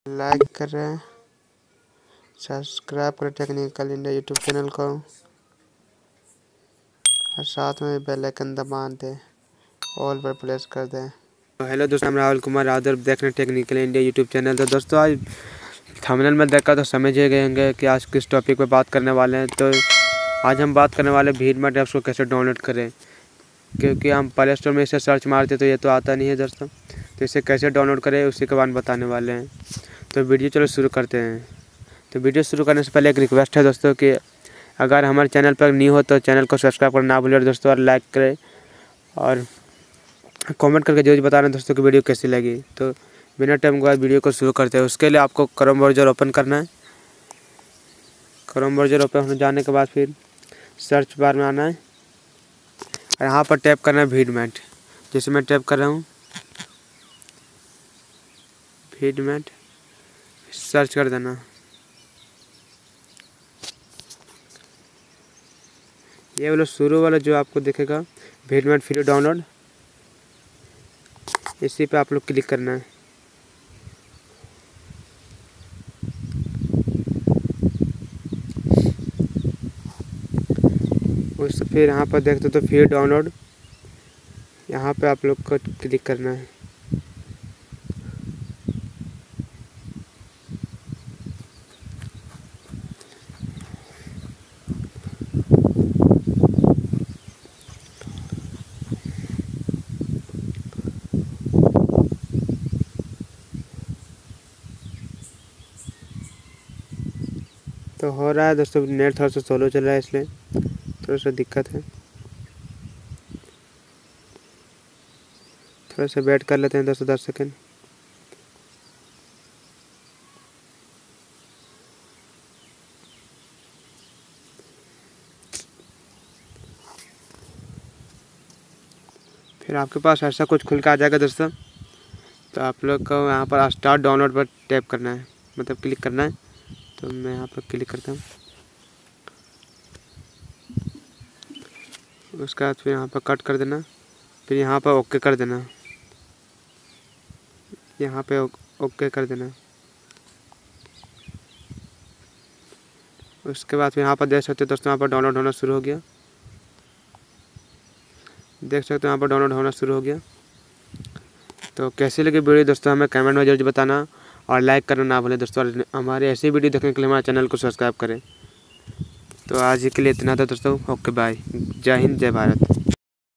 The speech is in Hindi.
लाइक करें, सब्सक्राइब करें टेक्निकल इंडिया यूट्यूब चैनल को और साथ में बेल आइकन दबा दें, ऑल पर प्रेस कर दें। तो हेलो दोस्तों, मैं राहुल कुमार राउत देख रहे हैं टेक्निकल इंडिया यूट्यूब चैनल। तो दोस्तों आज थंबनेल में देखकर तो समझ ही गए होंगे कि आज किस टॉपिक पे बात करने वाले हैं। तो आज हम बात करने वाले वीडमेट ऐप्स को कैसे डाउनलोड करें, क्योंकि हम प्ले स्टोर में इसे सर्च मारते तो ये तो आता नहीं है दोस्तों। तो इसे कैसे डाउनलोड करें उसी के बारे में बताने वाले हैं। तो वीडियो चलो शुरू करते हैं। तो वीडियो शुरू करने से पहले एक रिक्वेस्ट है दोस्तों कि अगर हमारे चैनल पर न्यू हो तो चैनल को सब्सक्राइब करना ना भूलें दोस्तों, और लाइक करें और कमेंट करके जरूर बताना दोस्तों कि वीडियो कैसी लगी। तो बिना टाइम के बाद वीडियो को शुरू करते हैं। उसके लिए आपको क्रोम ब्राउज़र ओपन करना है। क्रोम ब्राउज़र ओपन होने जाने के बाद फिर सर्च बार में आना है और यहाँ पर टैप करना है वीडमेट। जैसे मैं टैप कर रहा हूँ वीडमेट, सर्च कर देना। ये वाला शुरू वाला जो आपको दिखेगा वीडमेट फ्री डाउनलोड, इसी पे आप लोग क्लिक करना है। उस फिर यहाँ पर देखते तो फ्री डाउनलोड, यहाँ पे आप लोग को क्लिक करना है। तो हो रहा है दोस्तों, नेट थोड़ा सा स्लो चल रहा है इसलिए थोड़ा सा दिक्कत है। थोड़ा सा वेट कर लेते हैं 10 सेकंड। फिर आपके पास ऐसा कुछ खुल के आ जाएगा दोस्तों। तो आप लोग को यहाँ पर स्टार्ट डाउनलोड पर टैप करना है, मतलब क्लिक करना है। तो मैं यहाँ पर क्लिक करता हूँ। उसके बाद फिर यहाँ पर कट कर देना, फिर यहाँ पर ओके कर देना, यहाँ पे ओके कर देना। उसके बाद फिर यहाँ पर देख सकते हो दोस्तों, यहाँ पर डाउनलोड होना शुरू हो गया। देख सकते हो यहाँ पर डाउनलोड होना शुरू हो गया। तो कैसी लगी वीडियो दोस्तों हमें कमेंट में जरूर बताना, और लाइक करना ना भूलें दोस्तों। हमारे ऐसी वीडियो देखने के लिए हमारे चैनल को सब्सक्राइब करें। तो आज के लिए इतना था दोस्तों। ओके बाय, जय हिंद जय भारत।